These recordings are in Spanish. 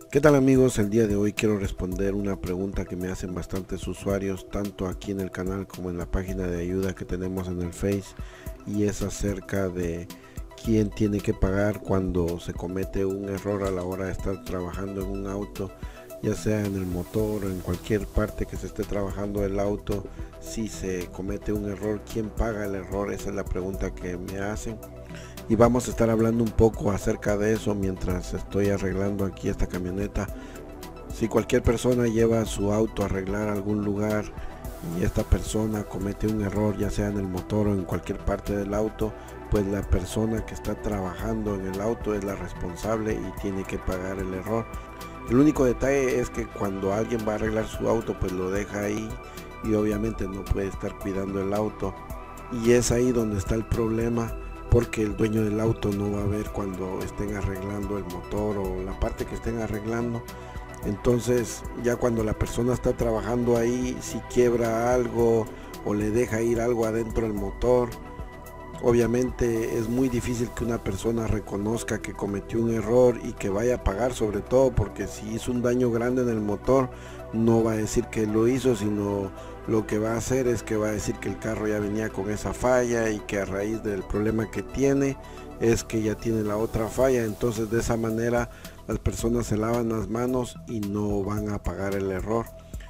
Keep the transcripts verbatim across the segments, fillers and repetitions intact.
¿Qué tal amigos? El día de hoy quiero responder una pregunta que me hacen bastantes usuarios, tanto aquí en el canal como en la página de ayuda que tenemos en el Face, y es acerca de quién tiene que pagar cuando se comete un error a la hora de estar trabajando en un auto, ya sea en el motor o en cualquier parte que se esté trabajando el auto. Si se comete un error, ¿quién paga el error? Esa es la pregunta que me hacen. Y vamos a estar hablando un poco acerca de eso mientras estoy arreglando aquí esta camioneta. Si cualquier persona lleva su auto a arreglar a algún lugar y esta persona comete un error, ya sea en el motor o en cualquier parte del auto, pues la persona que está trabajando en el auto es la responsable y tiene que pagar el error. El único detalle es que cuando alguien va a arreglar su auto, pues lo deja ahí y obviamente no puede estar cuidando el auto, y es ahí donde está el problema, porque el dueño del auto no va a ver cuando estén arreglando el motor o la parte que estén arreglando. Entonces ya cuando la persona está trabajando ahí, si quiebra algo o le deja ir algo adentro del motor, obviamente es muy difícil que una persona reconozca que cometió un error y que vaya a pagar, sobre todo porque si hizo un daño grande en el motor, no va a decir que lo hizo, sino lo que va a hacer es que va a decir que el carro ya venía con esa falla y que a raíz del problema que tiene es que ya tiene la otra falla. Entonces de esa manera las personas se lavan las manos y no van a pagar el error,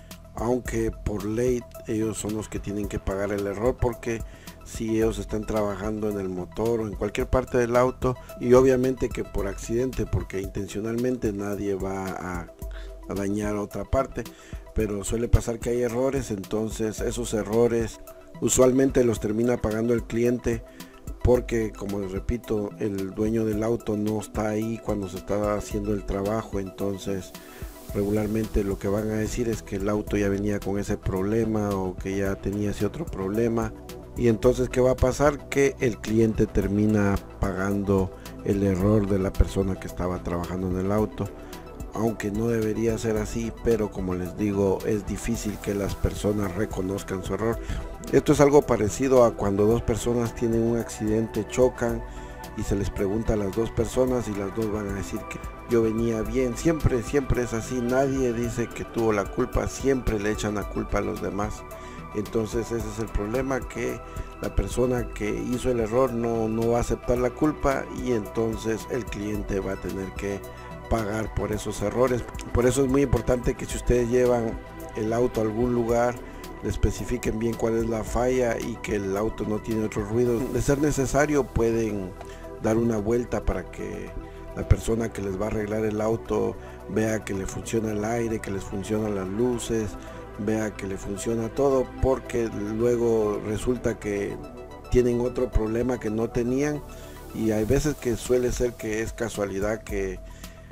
aunque por ley ellos son los que tienen que pagar el error, porque si ellos están trabajando en el motor o en cualquier parte del auto, y obviamente que por accidente, porque intencionalmente nadie va a, a dañar otra parte, pero suele pasar que hay errores. Entonces esos errores usualmente los termina pagando el cliente, porque como les repito, el dueño del auto no está ahí cuando se está haciendo el trabajo. Entonces regularmente lo que van a decir es que el auto ya venía con ese problema o que ya tenía ese otro problema, y entonces ¿qué va a pasar? Que el cliente termina pagando el error de la persona que estaba trabajando en el auto, aunque no debería ser así, pero como les digo, es difícil que las personas reconozcan su error. Esto es algo parecido a cuando dos personas tienen un accidente, chocan y se les pregunta a las dos personas y las dos van a decir que yo venía bien. Siempre, siempre es así, nadie dice que tuvo la culpa, siempre le echan la culpa a los demás. Entonces ese es el problema, que la persona que hizo el error no, no va a aceptar la culpa, y entonces el cliente va a tener que pagar por esos errores. Por eso es muy importante que si ustedes llevan el auto a algún lugar, le especifiquen bien cuál es la falla y que el auto no tiene otros ruidos. De ser necesario pueden dar una vuelta para que la persona que les va a arreglar el auto vea que le funciona el aire, que les funcionan las luces, vea que le funciona todo, porque luego resulta que tienen otro problema que no tenían, y hay veces que suele ser que es casualidad que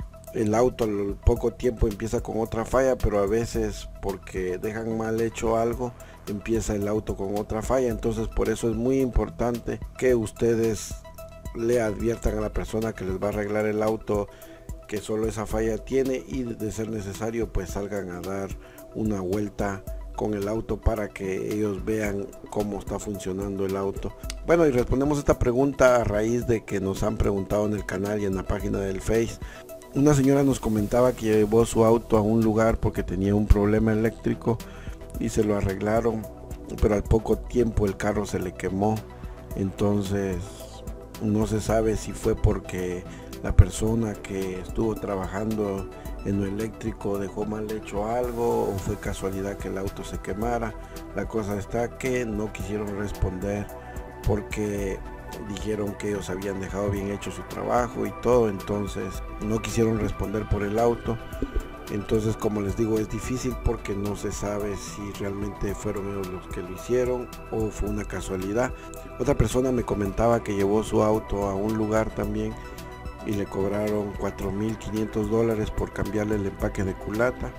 el auto al poco tiempo empieza con otra falla, pero a veces porque dejan mal hecho algo empieza el auto con otra falla. Entonces por eso es muy importante que ustedes le adviertan a la persona que les va a arreglar el auto que solo esa falla tiene, y de ser necesario pues salgan a dar una vuelta con el auto para que ellos vean cómo está funcionando el auto. Bueno, y respondemos esta pregunta a raíz de que nos han preguntado en el canal y en la página del Face. Una señora nos comentaba que llevó su auto a un lugar porque tenía un problema eléctrico y se lo arreglaron, pero al poco tiempo el carro se le quemó. Entonces no se sabe si fue porque la persona que estuvo trabajando en lo eléctrico dejó mal hecho algo o fue casualidad que el auto se quemara. La cosa está que no quisieron responder porque dijeron que ellos habían dejado bien hecho su trabajo y todo, entonces no quisieron responder por el auto. Entonces, como les digo, es difícil porque no se sabe si realmente fueron ellos los que lo hicieron o fue una casualidad. Otra persona me comentaba que llevó su auto a un lugar también y le cobraron cuatro mil quinientos dólares por cambiarle el empaque de culata,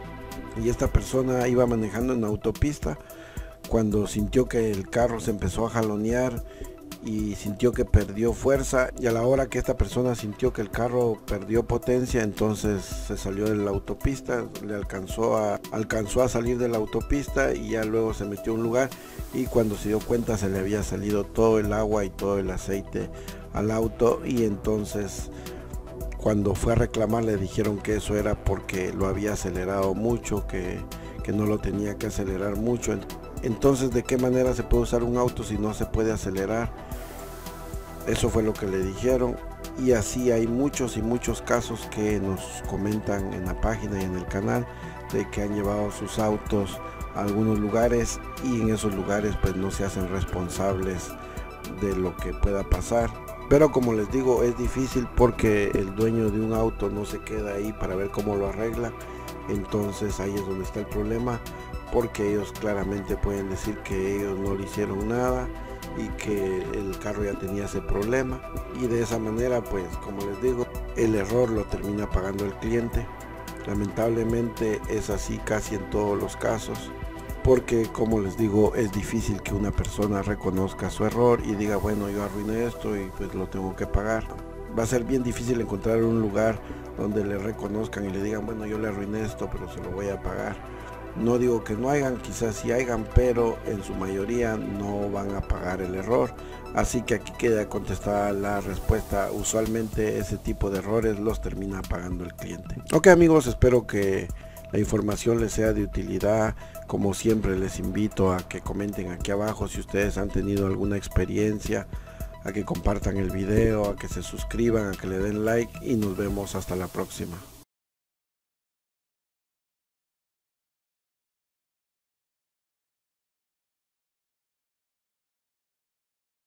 y esta persona iba manejando en autopista cuando sintió que el carro se empezó a jalonear y sintió que perdió fuerza, y a la hora que esta persona sintió que el carro perdió potencia, entonces se salió de la autopista, le alcanzó a alcanzó a salir de la autopista y ya luego se metió a un lugar, y cuando se dio cuenta se le había salido todo el agua y todo el aceite al auto, y entonces cuando fue a reclamar le dijeron que eso era porque lo había acelerado mucho, que, que no lo tenía que acelerar mucho. Entonces, ¿de qué manera se puede usar un auto si no se puede acelerar? Eso fue lo que le dijeron. Y así hay muchos y muchos casos que nos comentan en la página y en el canal de que han llevado sus autos a algunos lugares y en esos lugares pues no se hacen responsables de lo que pueda pasar. Pero como les digo, es difícil porque el dueño de un auto no se queda ahí para ver cómo lo arregla. Entonces ahí es donde está el problema, porque ellos claramente pueden decir que ellos no le hicieron nada y que el carro ya tenía ese problema, y de esa manera pues como les digo, el error lo termina pagando el cliente. Lamentablemente es así casi en todos los casos, porque como les digo, es difícil que una persona reconozca su error y diga, bueno, yo arruiné esto y pues lo tengo que pagar. Va a ser bien difícil encontrar un lugar donde le reconozcan y le digan, bueno, yo le arruiné esto, pero se lo voy a pagar. No digo que no hayan, quizás sí hayan, pero en su mayoría no van a pagar el error. Así que aquí queda contestada la respuesta. Usualmente ese tipo de errores los termina pagando el cliente. Ok amigos, espero que la información les sea de utilidad. Como siempre les invito a que comenten aquí abajo si ustedes han tenido alguna experiencia, a que compartan el video, a que se suscriban, a que le den like y nos vemos hasta la próxima.